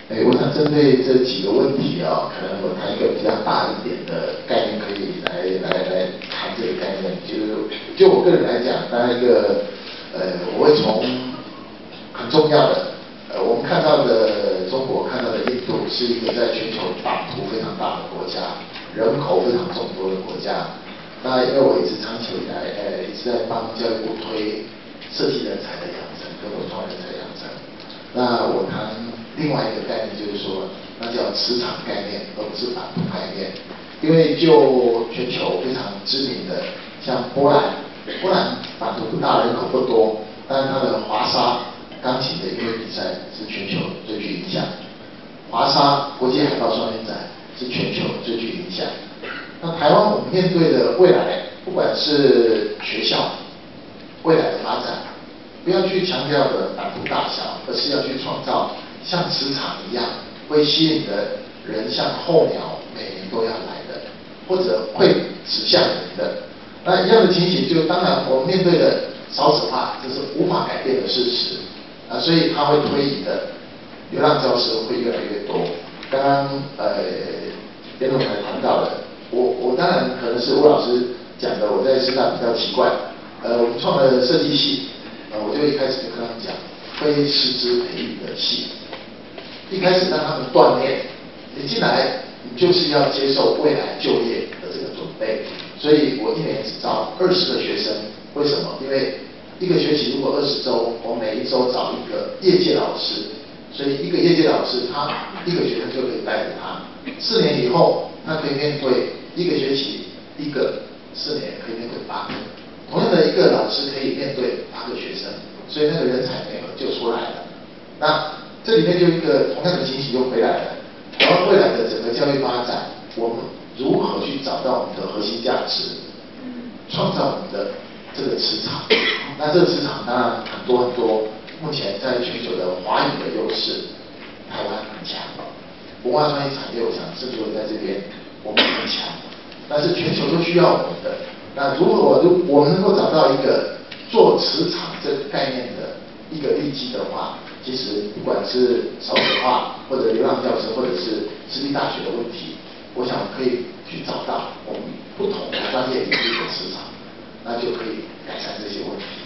我想针对这几个问题啊，可能我谈一个比较大一点的概念，可以来谈这个概念。就我个人来讲，当然一个我会从很重要的我们看到的中国，看到的印度是一个在全球版图非常大的国家，人口非常众多的国家。那因为我一直长久以来一直在帮教育部推设计人才的养成跟文创人才养成。那我谈另外一个概念，就是说，那叫磁场概念，而不是版图概念。因为就全球非常知名的，像波兰版图不大，人口不多，但是它的华沙钢琴的音乐比赛是全球最具影响。华沙国际海报双年展是全球最具影响。那台湾我们面对的未来，不管是学校未来的发展，不要去强调的版图大小，而是要去创造像磁场一样会吸引的人，像候鸟每年都要来的，或者会指向人的。那一样的情形，就当然我们面对的少子化，这是无法改变的事实所以它会推移的，流浪教师会越来越多。刚刚连总才谈到的，我当然可能是吴老师讲的，我在师大比较奇怪，我们创了设计系。我就一开始就跟他们讲，非师资培育的系，一开始让他们锻炼，你进来你就是要接受未来就业的这个准备，所以我一年只招20个学生，为什么？因为一个学期如果20周，我每一周找一个业界老师，所以一个业界老师他一个学生就可以带着他，4年以后他可以面对一个学期一个，4年可以面对8个。同样的一个老师可以面对8个学生，所以那个人才配合就出来了。那这里面就一个同样的情形就回来了。然后未来的整个教育发展，我们如何去找到我们的核心价值，创造我们的这个磁场？那这个磁场当然很多，目前在全球的华语的优势，台湾很强，文化专业产业我想甚至在这边我们很强，但是全球都需要我们的。那如果我们能够找到一个做磁场这个概念的一个利基的话，其实不管是少子化或者流浪教师，或者是私立大学的问题，我想可以去找到我们不同的专业领域的磁场，那就可以改善这些问题。